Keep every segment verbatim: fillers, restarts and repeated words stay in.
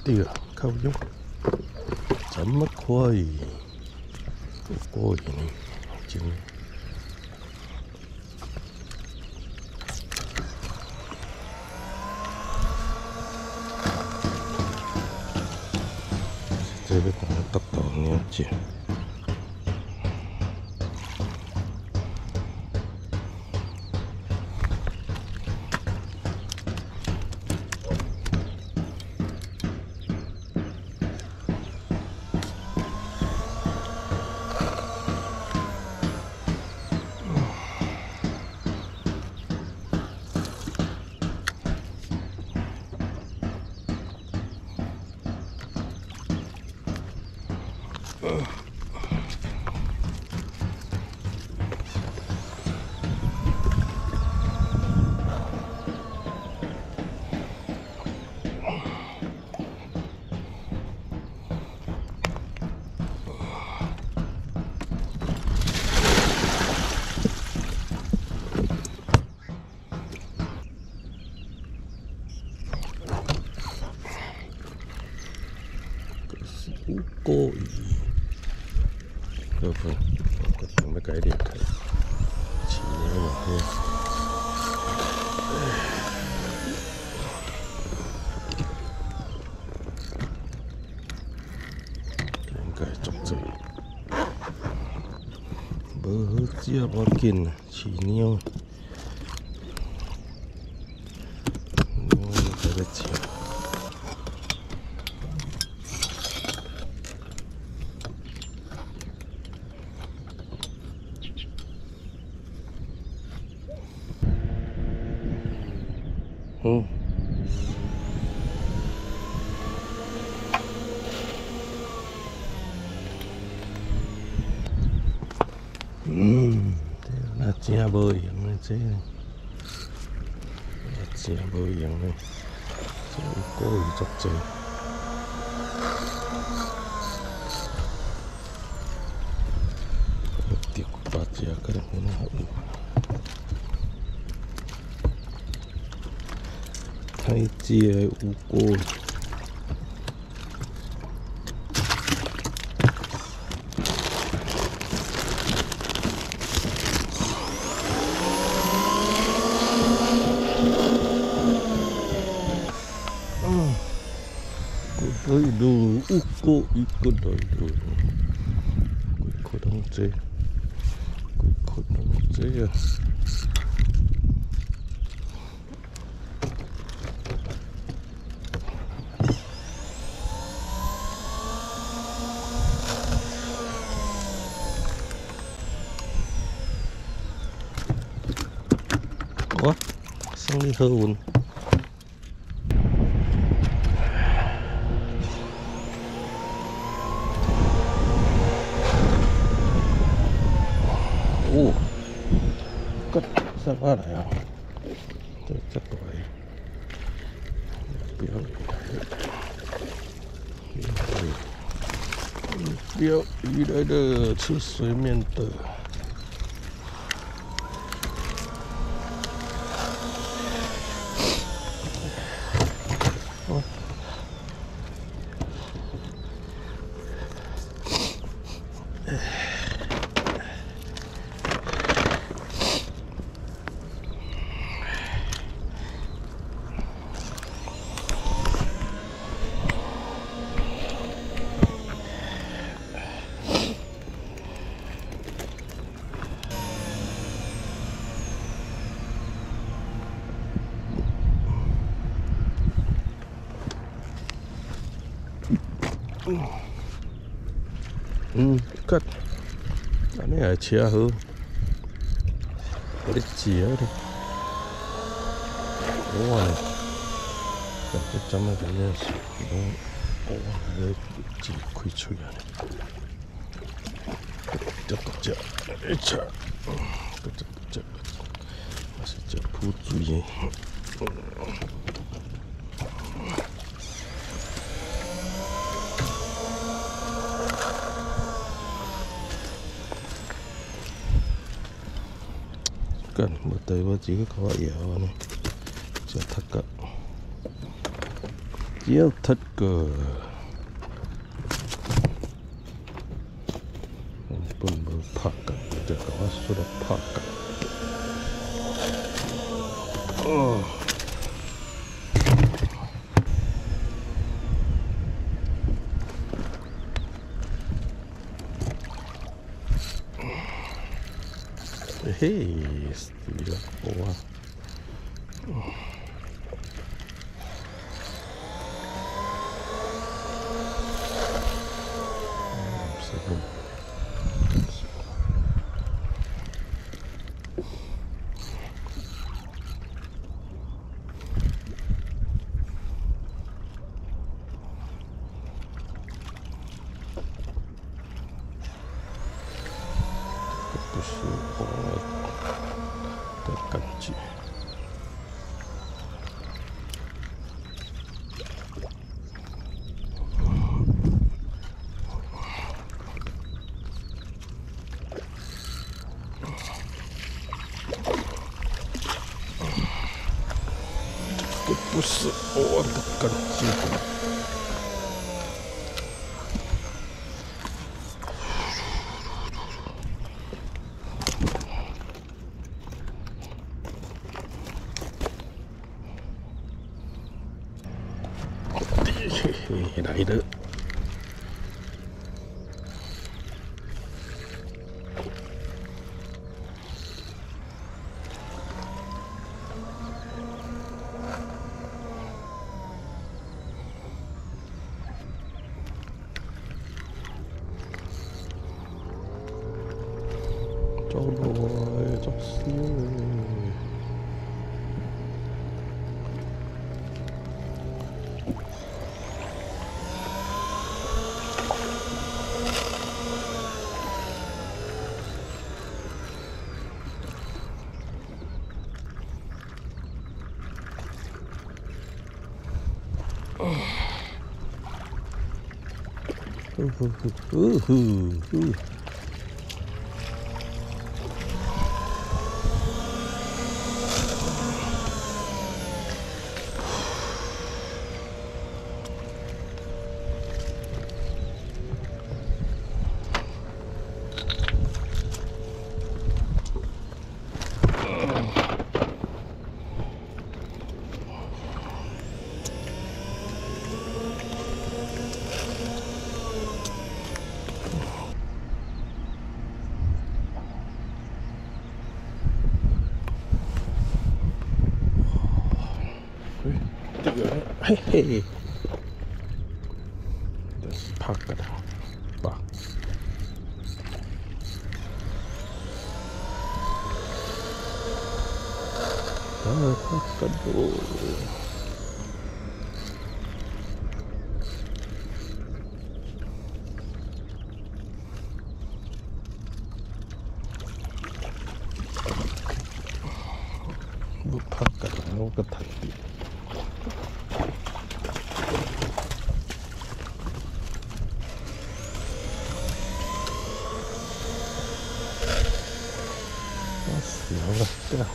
띠가 가보죠. 잠막 코아이 꼬이네 지금. 집에 공을 딱 나왔지. 꼬이 여러분 mấy cái điện thoại chỉ nhớ một thôi. Cái chọc dậy bơ chia bao kiền chỉ nhiều cái là chiều. Ừ. Ừ. Là chia bơi này chứ. Là chia bơi này. Chứ cô chọc chơi. Tiếc quá chia cái này nó hậu. Thay chia u cô với đồ u cô ít có đời đồ cô đang chơi cô đang chơi à. Ủa? Sao đi hơn? Ồ, cất sao quá này à? Chắc chắc vậy. Biểu biểu đi đây đây吃水面的。Ừ, cất cái này là chia hơn có đích chia đi đúng rồi cái chấm này cái này đúng ồ chỉ khui chui à这个这一切这这这我是这铺注意cần một tay vào chỉ có vậy này cho thật cả Chiếc thật cờ bùn bùn 파까 이제 가와수로 파까 어 헤이 스티가 좋아不是我的感觉。这不是我的感觉。来了。走来走去。呼呼呼呼呼呼。嘿嘿，这是帕格达吧？啊，帕格达。不帕格达，我个太低。死了，对啊。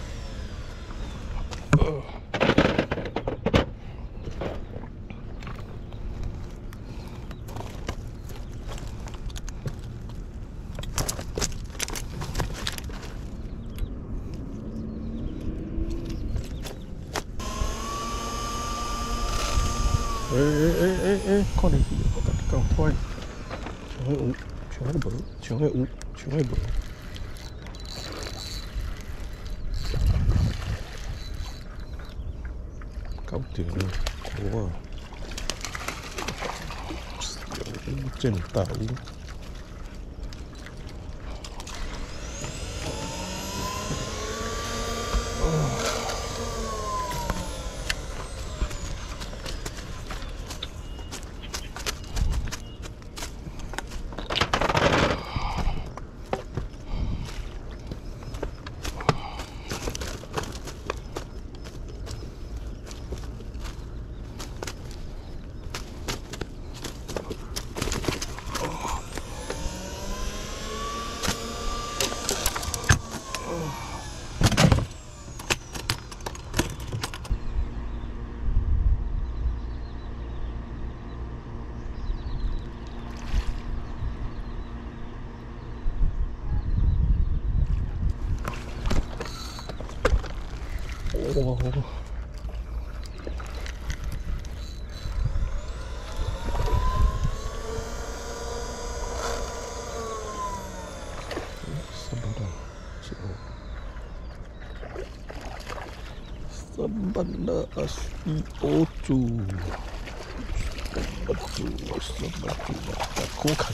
哎哎哎哎哎，看你赶快，全会有，全会无，全会有，全会无。搞定了，哇！真大雾。 哇！什么的？是哦。三班的阿西欧猪，猪什么猪啊？苦看。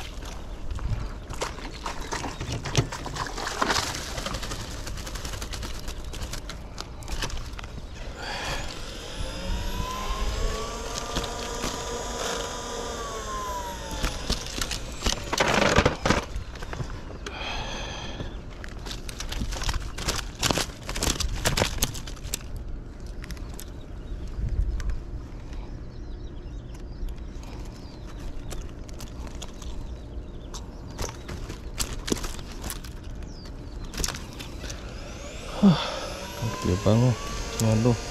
啊，高潮棒哦，看到，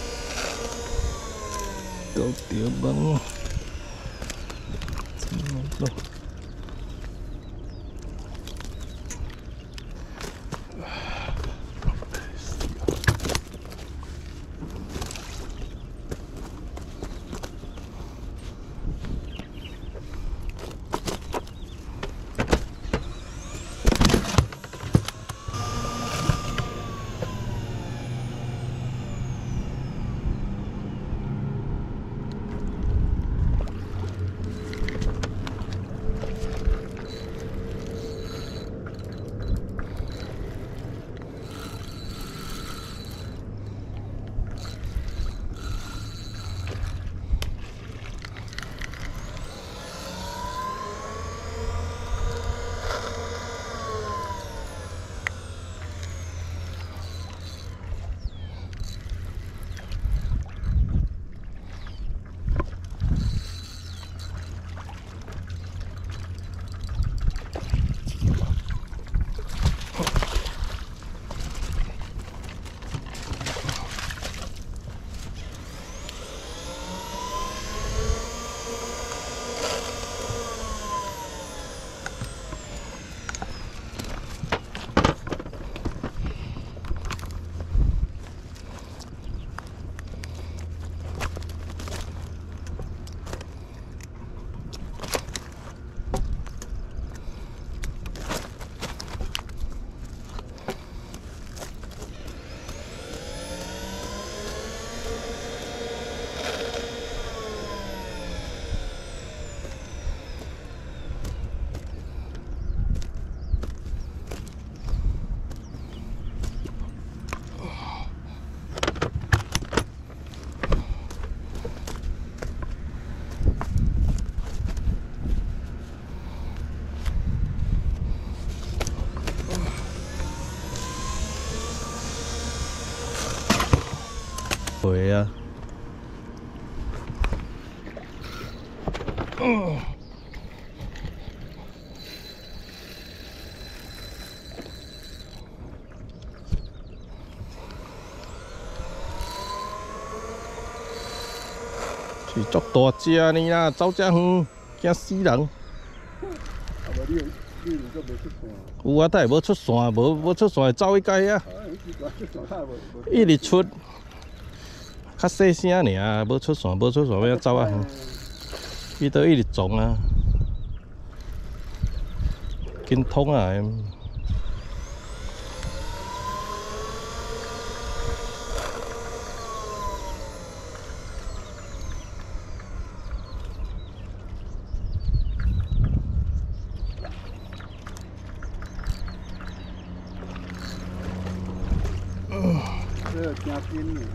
高潮棒哦，看到。回啊！嗯。是足大只呢啦，走遮远，惊死人。有啊，但系无出线，无无出线走去街啊。一直出。 较细声尔，无出线，无出线要走啊！伊都一直撞啊，紧通啊！嗯，这加冰呢。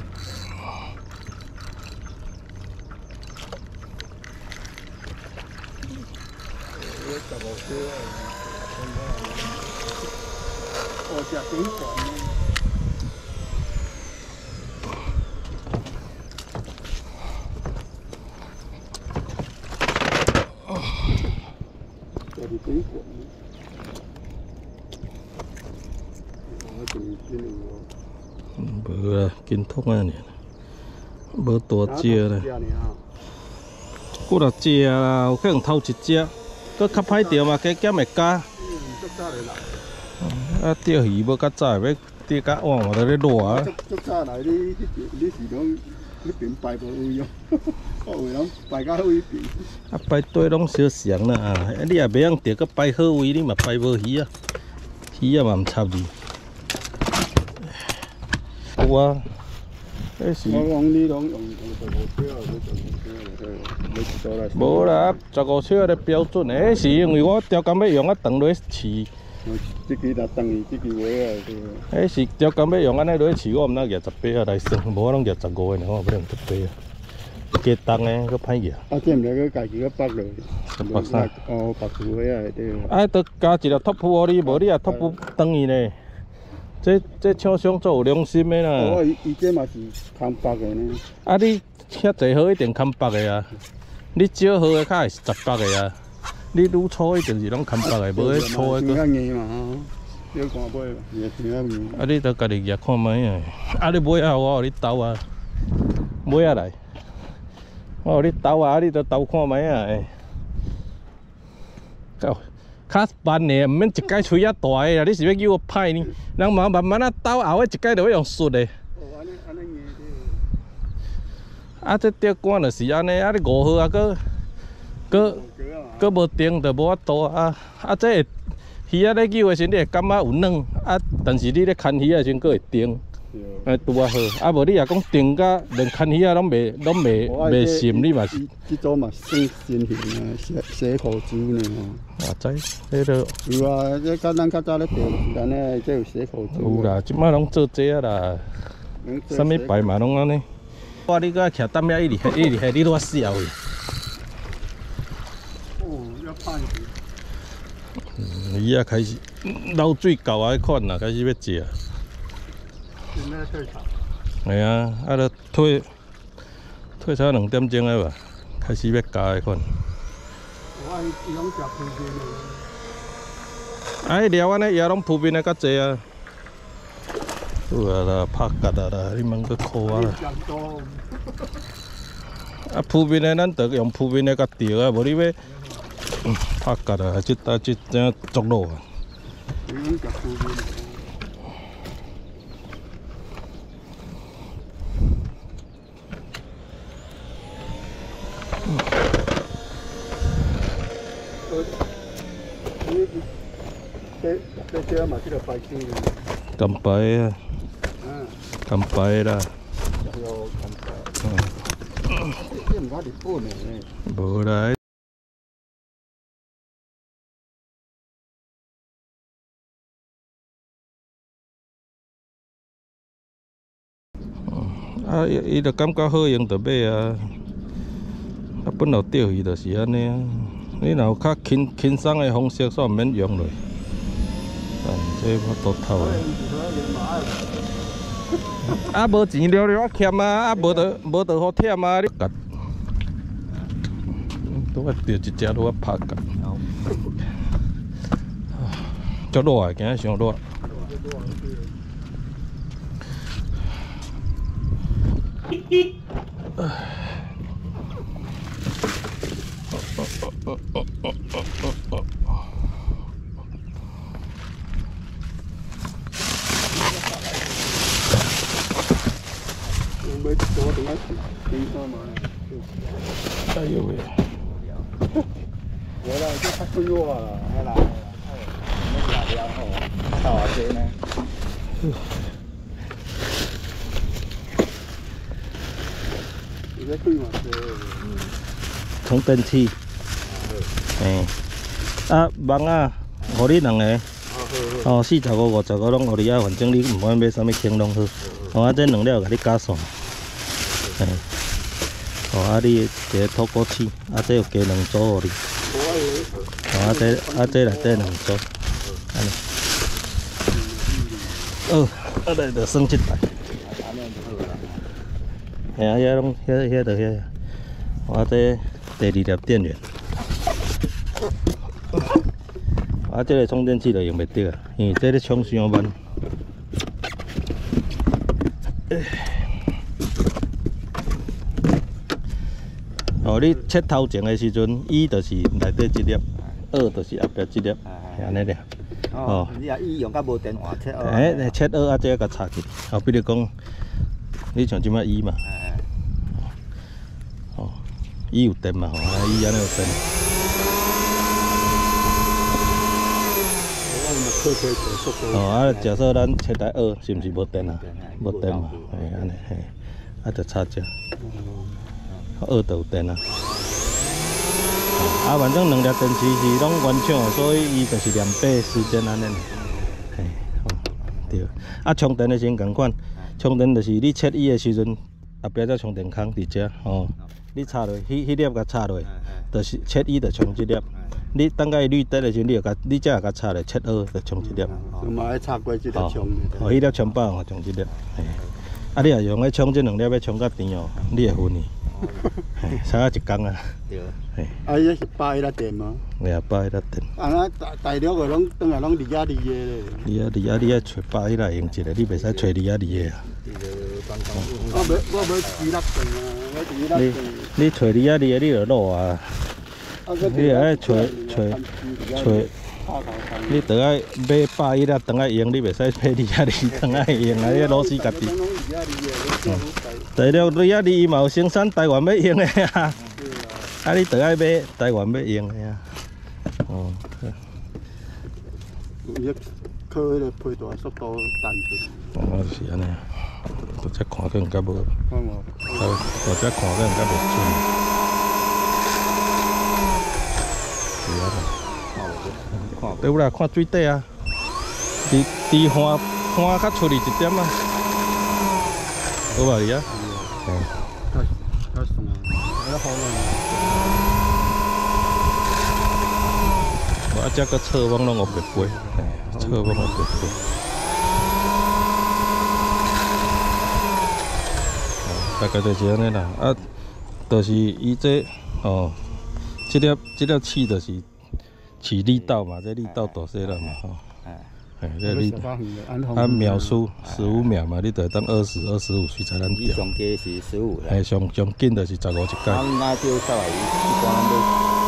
哦，食冰棍呢。食啲冰棍。我做啲呢個。無啊，緊通啊呢，無大隻咧。幾若隻啦，有可能偷一隻。 佮较歹钓嘛，加减会加。啊，钓鱼要较早，要跌甲碗我都咧热啊。 足早来你你是讲你边排无位哦，我有人排到好位边。 啊，排队拢小常啦啊！你也袂用跌个排好位，你嘛排无鱼啊，鱼啊嘛唔插你。有啊，迄是。 我讲你拢用用十五尺啊，你十五尺你几多来？ 无啦，十五尺的标准的，迄是因为我钓竿要用啊，长落去饲。 这支若等于这支话啊， 迄是钓竿要用安尼落去饲，我毋通夹十八啊来算，无我拢夹十五的，我不能十八啊。加重的，佮歹夹。 啊，这毋了佮家己佮绑落去。 绑啥？ 哦，绑住话啊，对。 啊，得加一粒托付互你，无你也托付等伊呢。这这厂商做有良心的啦。 哦，伊伊这嘛是空绑的呢。 啊，你遐济号一定空绑的啊，你少号的较会是十绑的啊，你愈粗一定是拢空绑的，无迄粗的个。 较硬嘛吼，要看买嘛，也是较硬。 啊，你得家己夹看卖啊，啊，你买啊，我互你斗啊，买啊来，我互你斗啊，啊，你得斗看卖啊，诶。够。较慢的，毋免一解吹啊大个啦！你是要叫我歹呢？人慢慢慢啊斗，后尾一解就要用熟的。 哦，安尼安尼硬啊，这钓竿就是安尼，啊，你五号啊，搁搁搁无定，就无法度啊！啊，这鱼仔咧游的时，你会感觉有软啊，但是你咧牵鱼的时，搁会定，哎，拄啊好。啊，无你若讲定甲连牵鱼啊拢袂拢袂袂深，你嘛是。 这组嘛算新型啊，洗洗裤子呢吼。 我知，迄个有啊，这甲咱较早咧钓是安尼，这有洗裤子。 有啦，即摆拢做这啊啦，啥物牌嘛拢安尼。我你搁徛担遐一直一直下，你拄啊死啊喂！ 哦，要判刑。 嗯，伊啊开始流水狗啊迄款啦，开始要食。 现在退场。 系啊，啊，著退退差两点钟了吧，开始要加迄款。 我伊拢食普遍的。啊，迄料安尼也拢普遍的较济啊。有啊啦，拍夹啊啦，你莫搁考啊啦。啊，普遍的咱着用普遍的甲钓啊，无你要嗯拍夹啊，即搭即正足路啊。 伊拢食普遍。这这这嘛，这个白金的。 干牌啊！ 嗯。 干牌啦。 有干牌。嗯。这毋捌日本的呢。 无啦。啊，伊伊着感觉好用着买啊。啊，本来钓鱼就是安尼啊。你若有较轻轻松的方式，煞毋免用落。哎，这我都透啊。啊，无钱了了，我欠啊，啊，无得无得好忝啊，你夹。拄啊钓一只，拄啊拍夹。足热啊，今日上热。 要多点子，轻松嘛。 哎呦喂！ 我啦，这较水我啦，哎啦，那辣椒吼，炒下这呢。你在开嘛？ 充电器。诶，啊，网啊，互你两个。哦，四十五、五十五拢互你啊，反正你毋管买啥物轻拢好。哦，啊，这两了，甲你加算。嘿，哦，啊，你一个透过器，啊，这有加两组互你。哦，啊，这啊这内底两组，安尼。哦，啊，来着算一台。嘿啊，遐拢遐遐着遐。啊，这第二粒电源。啊，这个充电器就用袂着啊，因为这个充伤慢。哦，你切头前的时阵，一就是内底这粒，二就是后壁这粒，安尼俩。 哦，你啊伊用甲无电话切二。 哎，切二啊，这个插起。哦，比如讲，你像即摆伊嘛。哦，伊有电嘛吼，啊伊安尼有电。哦，啊，假设咱切台二，是毋是无电啊？无电嘛，嘿，安尼嘿，啊，着插只。二就有电啊。啊，反正两粒电池是拢原厂，所以伊就是两倍时间安尼。嘿，哦，对。啊，充电的时阵共款，充电就是你切伊的时阵，后壁才充电孔伫遮哦。你插落，迄迄粒甲插落，就是切伊就充一粒。你等下绿灯的时阵，你又甲你才会甲插落，切二就充一粒。 咁嘛爱插过即粒充。 哦，迄粒充饱哦，充一粒。嘿，啊，你若用咧充这两粒要充较甜哦，你会昏去。差啊一工啊。对。嘿。 啊，伊是八一粒电吗？ 对啊，八一粒电。 啊，那大大了个拢当下拢二啊二个咧。 二啊二啊，你爱找八一来用一个，你袂使找二啊二个啊。 我要我要二粒电啊，我二粒电。 你你找二啊二个，你就落啊。你就爱找找找。你倒爱买八一粒当爱用，你袂使买二啊二当爱用啊！你螺丝家己。材料二啊二伊嘛有生产台湾要用的啊，啊你倒爱买台湾要用的啊。哦。 伊靠迄个配大速度弹出。 哦，是安尼啊。大只看可能较无。 看无。 大只看可能较无准。是啊。对啦，看水底啊，伫伫花花较出去一点啊，好无伊啊？嘿。 较爽啊！还好啦。 我啊，只个侧网拢有白飞，侧网有白飞。大概就是安尼啦，啊，就是伊这哦，这粒这粒气就是。起力道嘛，这力道大些了嘛，吼。哎，这力，啊秒数十五秒嘛，你得等二十、二十五岁才能调。 上低是十五。 哎，上上紧就是十五一届。 啊，那就稍微一般都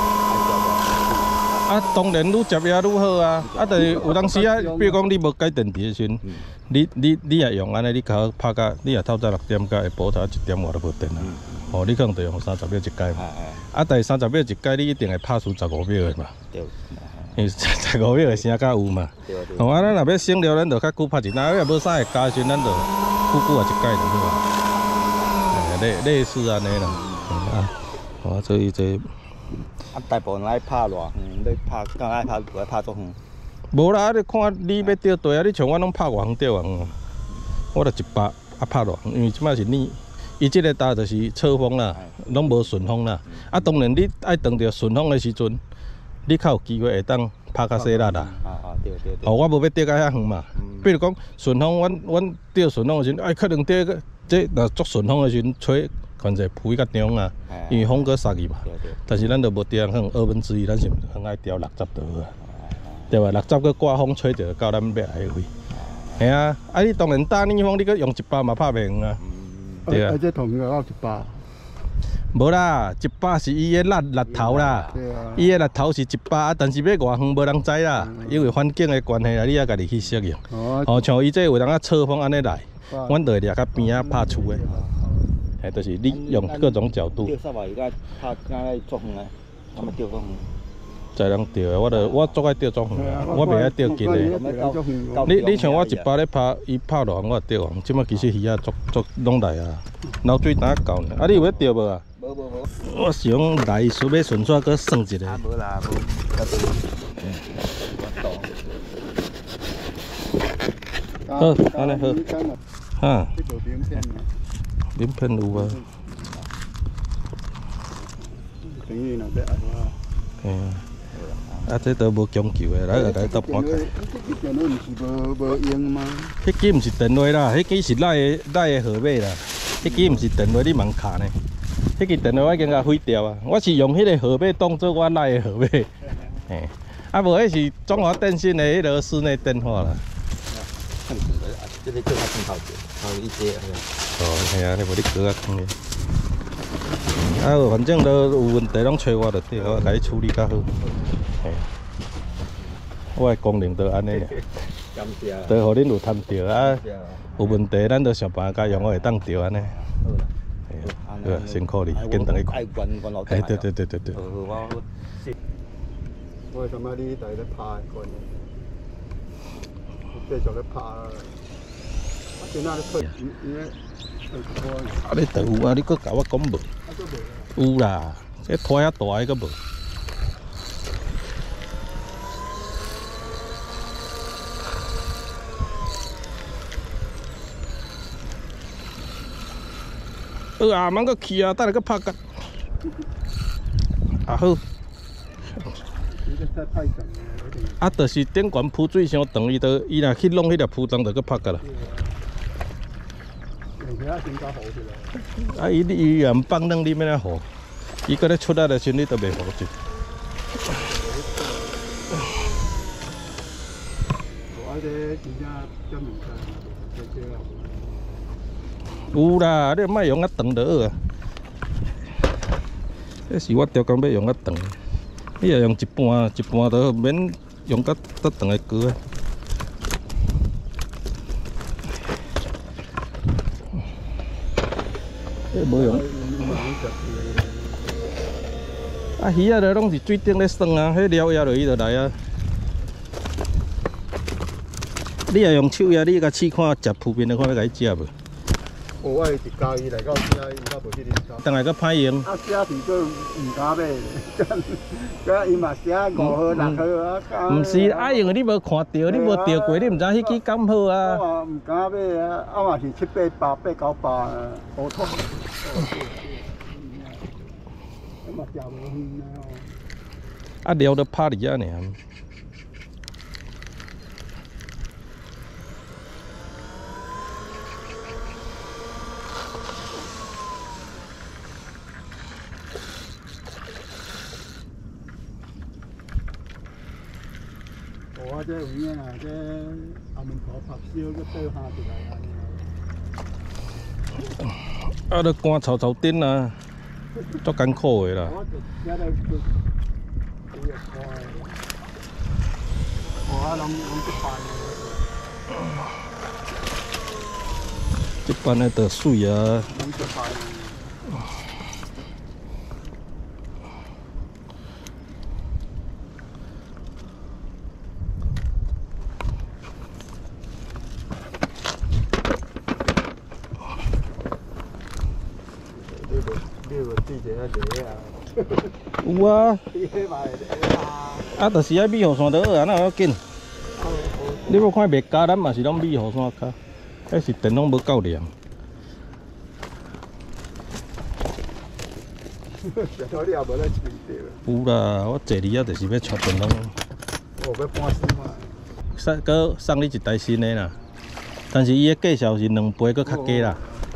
啊，当然愈接也愈好啊，啊，但是有当时啊，比如讲你无改电池的时阵，你你你也用安尼，你靠拍到你也透早六点，甲下晡头一点外都无电啊。哦，你可能得用三十秒一届嘛。啊，但是三十秒一届，你一定会拍出十五秒的嘛。对。因为十五秒的声较有嘛。对对。哦，啊，咱若要省了，咱就较久拍一单；要无啥会加时阵，咱就久久啊一届就好啊。类类似安尼啦。啊，哦，所以这。 啊，大部分爱拍偌远，你拍敢爱拍，不爱拍足远。 无啦，你看你要钓对啊，你像我拢拍偌远钓远啊。我着一百啊拍偌远，因为即摆是你。伊即个搭就是侧风啦，拢无顺风啦。啊，当然你爱当着顺风的时阵，你较有机会会当拍较细力啦。啊啊对对对。哦，我无要钓到遐远嘛。比如讲顺风，阮阮钓顺风的时阵，哎，可能钓个这若足顺风的时阵，吹可能浮较中啊，因为风搁杀去嘛。但是咱就无钓可能二分之一，咱是很爱钓六十度啊，对吧？六十搁刮风吹着到咱要来的位。系啊，啊你当然打逆风，你搁用一百嘛拍袂远啊。对啊， 啊，这同个要一百。 无啦，一百是伊个力力头啦，伊个力头是一百，但是要偌远无人知啦，因为环境的关系啦，你也家己去适应。哦，像伊这有当啊侧风安尼来，阮就会掠较边仔拍出的，嘿，就是你用各种角度。 钓啥话？伊个拍敢来足远的，敢要钓足远？ 在人钓的，我着我足爱钓足远，我袂爱钓近的。你你像我一摆咧拍，伊拍落我钓远，即摆其实鱼仔足足拢来啊，流水淡够呢。啊，你有要钓无啊？无无无。我想来顺便顺续搁算一个。 啊，无啦，无。 好，安尼好。哈。鳞片有啊。 等于那边啊。 嘿啊。啊，这都无讲究的，来来来，倒搬开。 迄电话毋是无无用吗？ 迄支毋是电话啦，迄支是赖的赖的号码啦。迄支毋是电话，你茫卡呢？迄支电话我已经甲毁掉啊！我是用迄个号码当做我赖的号码。嘿，啊无迄是中华电信的迄个室内电话啦。 这个叫他更好点，还有一些。 哦，系啊，你无你搁较坑哩。啊，反正都有问题，拢找我就对，我甲你处理较好。嘿， 我的功能就安尼尔， 感谢。 都互恁有趁着啊，有问题咱就想办法用，我会当着安尼。对，辛苦你，跟等伊讲。 爱关关老哎，对对对对对。 我我感觉你在咧拍关，继续咧拍。我今仔咧退，伊咧退啊，你都有啊？你搁甲我讲无？有啦，这拖遐大个搁无。呃啊，茫个去啊，等下搁拍甲。啊好。啊，就是顶悬铺水伤长，伊就伊若去弄迄粒铺装，就搁拍甲啦。啊，伊伊也毋放冷，你要哪好？伊搁咧出来的时阵，你都袂好做。有啦，你莫用啊长就好啊。这是我调工要用啊长，你若用一半一半就免用到得长的割啊。这无用。啊，鱼仔就拢是水顶咧耍啊，迄撩压落伊就来啊。你若用手压，你甲试看食浮面的，看要甲伊食无？ 哦，我是交伊来到遮，伊较无去恁家。 等下搁歹用。 啊，写字佫毋敢买，佮伊嘛写五号、六号啊。 毋是爱用，你无看到，你无钓过，你毋知迄支敢好啊。 我嘛毋敢买啊，啊嘛是七八百、八九百啊，普通。我嘛食无远啊。 啊，撩都拍伫遐尔。 我这有影啊，这后面头拍烧，佮倒下一来安尼。 啊，都赶草草顶啊，足艰苦的啦。 我就写咧去，几日看的。我啊，拢拢一般的。 一般的就水啊。 拢一般的。 有啊，啊，就是爱米河山就好啊，哪要紧？你要看卖家，咱嘛是拢米河山卡，迄是电拢无够亮。有啦，我坐你啊，就是要带电拢。 我要搬新嘛。 送，搁送你一台新的啦，但是伊的价钱是两倍，搁较低啦。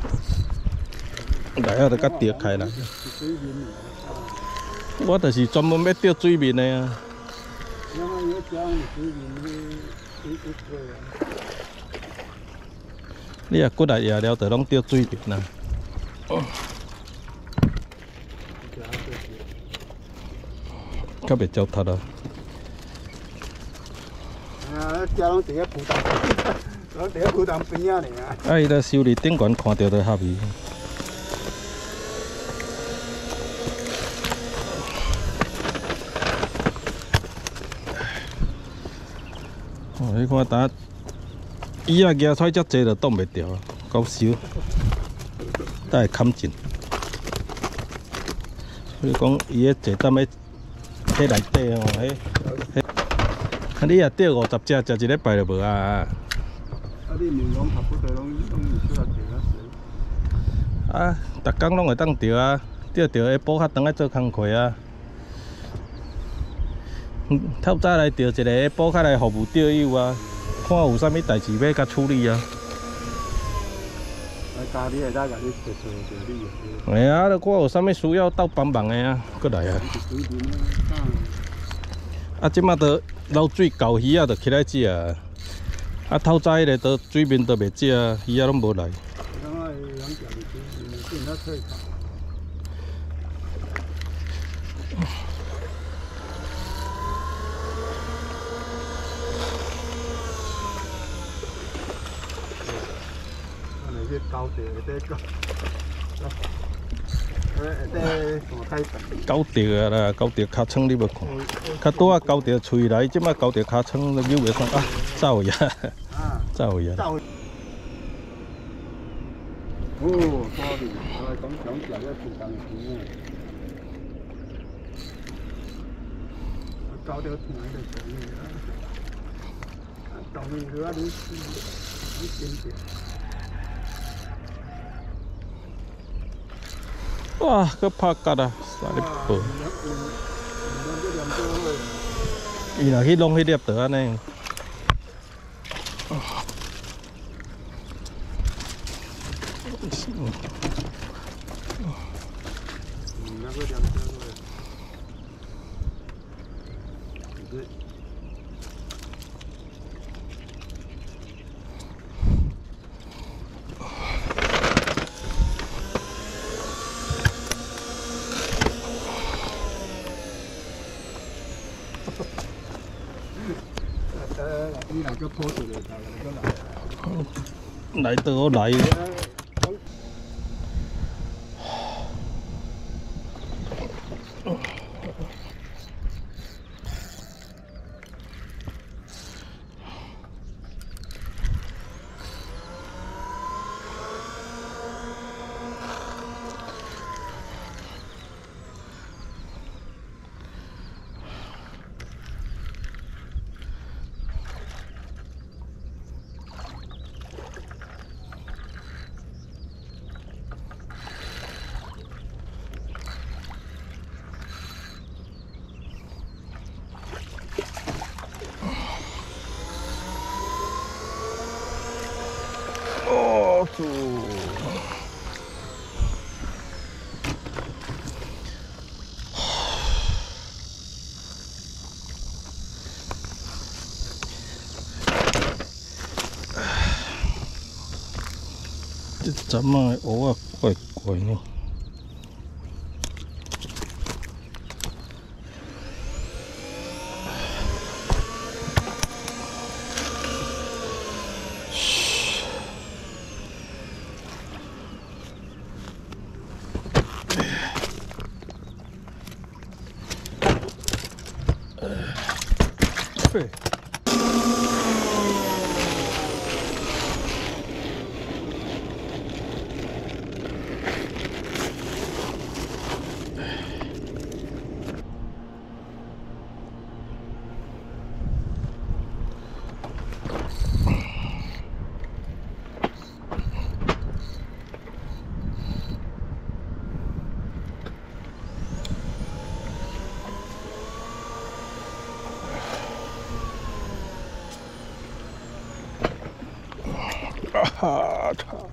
来啊，就甲钓开啦。我就是专门要钓水面的啊。你若过来夜了，就拢钓水面啦。较袂糟蹋啊。 啊，遮拢伫咧浮塘，拢伫咧浮塘边仔尔。 啊，伊咧修理顶悬看到就合意。哦，你看呾伊啊举出来遮济就挡袂牢，够收，等会砍紧。所以讲伊个坐担咧迄内底哦，迄迄，啊你若钓五十只，食一礼拜就无啊。啊， 你面拢差不多拢拢出来钓啊？ 啊，逐工拢会当钓啊，钓钓下晡较长来做工课啊。嗯，透早来钓一个，下晡较来服务钓友啊，看有啥物代志要甲处理啊。 来家己会当甲你做做钓你。 哎呀，看有啥物需要斗帮忙的啊，过来啊。啊，即马都捞水够鱼啊，就起来食啊。啊，透早迄个都水面都袂食啊，鱼啊拢无来。 去高地嗰啲高，誒啲大溪等。 高潮啊啦，高潮尻川你要看，較多啊高潮喙內，即馬高潮尻川都有袂爽啊，走呀，走呀。 哦，多啲，我講講起來一條近片啊，高潮聽喺度講嘢啦，講嘢嗰啲啲經典。 哇，個拍甲啊，三粒半。伊若去弄迄粒就安尼。 你那個坡度嚟㗎，你個嚟。 嚟到我嚟。哦，主。这怎么蚵仔怪怪呢？对。啊！操！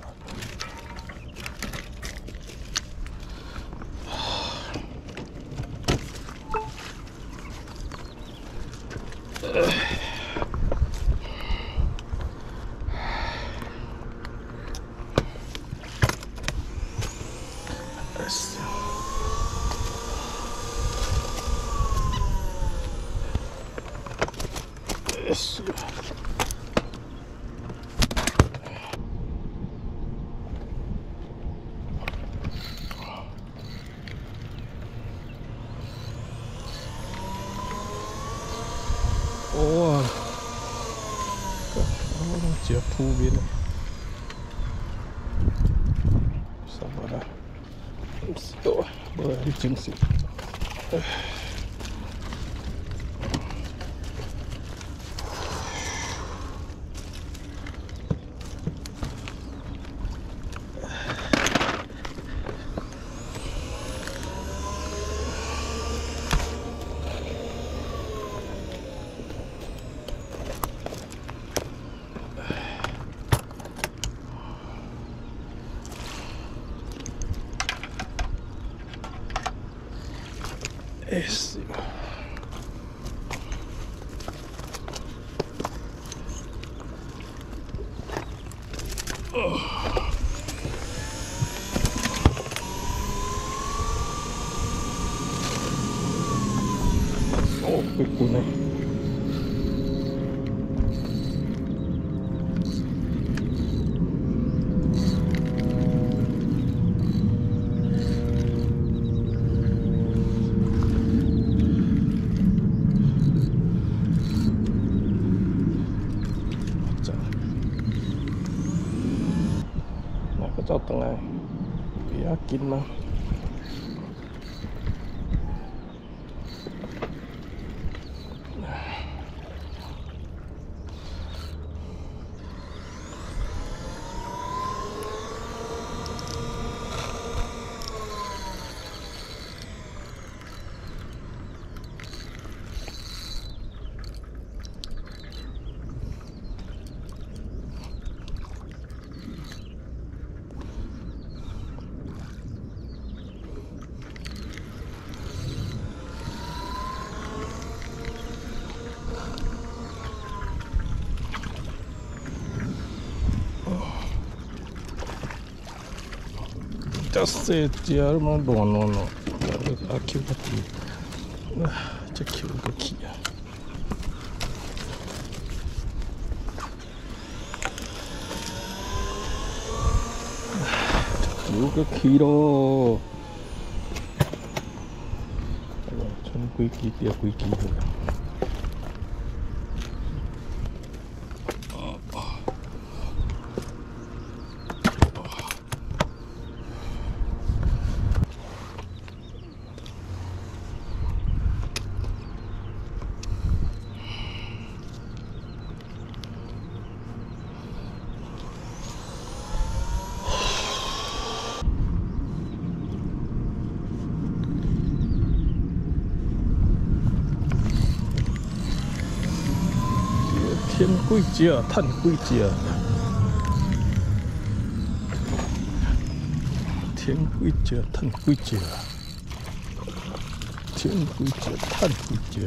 是。哇！我拢食铺面了，啥物啦？唔是多，无你真是。Esse. Oh. Oh, que né? เจ้าตั้งไงอยากกินมั้งจะเสียเจียร์มันโดนโน่นอาคิวก็ขี้จะคิวก็ขี้คิวก็ขี้โดฉันคุยกี่เดียวคุยกี่เลย天贵价，碳贵价，天贵价，碳贵价，天贵价，碳贵价。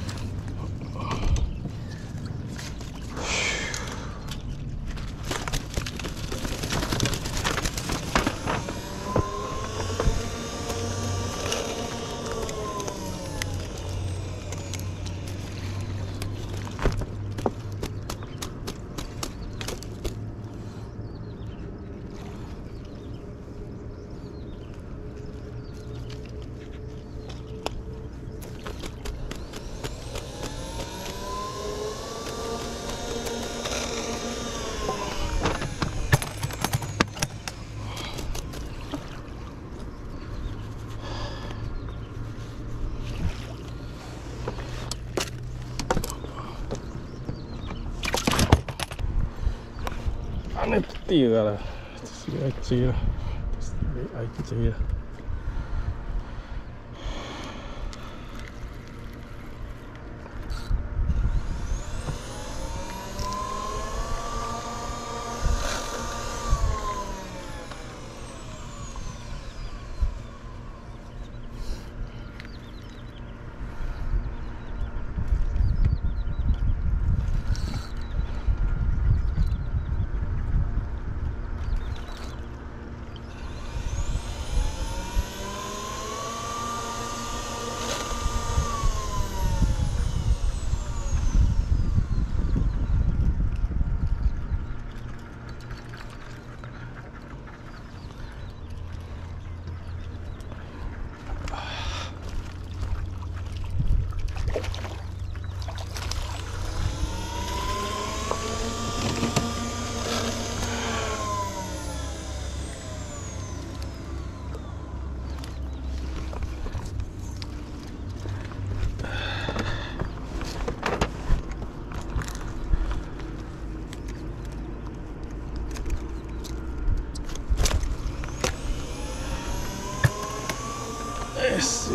那第二个了，是爱接了，是爱接了。Yes.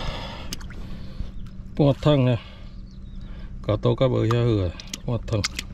Một thằng này, cả tàu cá bơi ra hửa, một thằng.